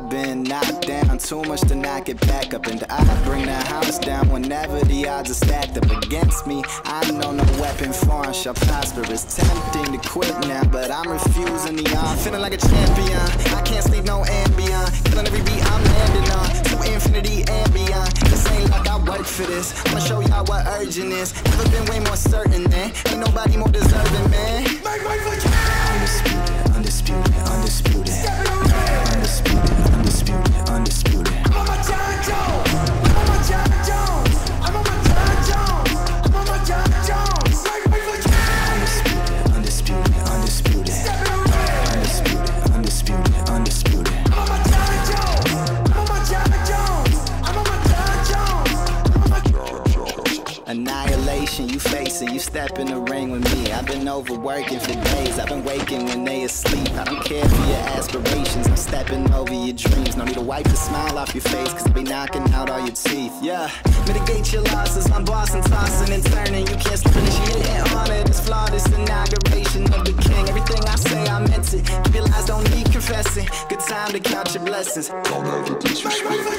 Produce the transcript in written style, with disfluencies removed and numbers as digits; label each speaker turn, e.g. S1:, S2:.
S1: been knocked down, too much to knock it back up. And I bring the house down whenever the odds are stacked up against me. I know no weapon foreign shall prosper. It's tempting to quit now, but I'm refusing the arm. Feeling like a champion, I can't sleep no Ambien. Killing every beat I'm landing on, to infinity and beyond. This ain't like I work for this, I'ma show y'all what urgent is. Never been way more certain, man. Ain't nobody more deserving, man. Make way for you. Undisputed, undisputed, undisputed. Undisputed, undisputed, undisputed. I'm on my John Jones. I'm on my John Jones. I'm on my John Jones. I'm on my John Jones. Make way for you. Undisputed, undisputed, undisputed. Undisputed, undisputed, undisputed. I'm on my John Jones. I'm on my John Jones. I'm on my John Jones. I'm on my John Jones. Annihilation you facing, you step in the ring with me. I've been overworking for days, I've been waking when they asleep. I don't care for your aspirations, I'm stepping over your dreams. No need to wipe the smile off your face, cause I'll be knocking out all your teeth. Yeah, mitigate your losses, I'm bossing, tossing and turning. You can't slip initiate and honor this flawless inauguration of the king. Everything I say I meant it, keep your lies, don't need confessing. Good time to count your blessings. Don't ever disrespect.